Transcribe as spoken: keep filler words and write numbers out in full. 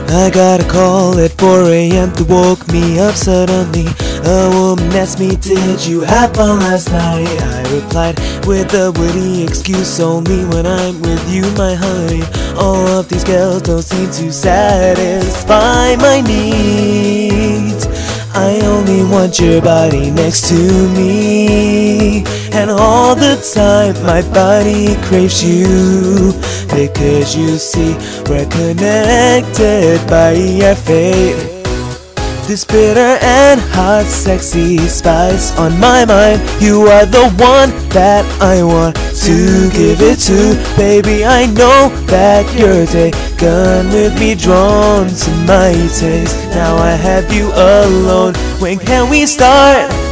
I got a call at four A M that woke me up suddenly. A woman asked me, did you have fun last night? I replied with a witty excuse, only when I'm with you, my honey. All of these girls don't seem to satisfy my needs. I only want your body next to me, and all the time my body craves you. Because you see, we're connected by our fate. This bitter and hot, sexy spice on my mind. You are the one that I want to give it to. Baby, I know that you're taken with me, drawn to my taste. Now I have you alone. When can we start?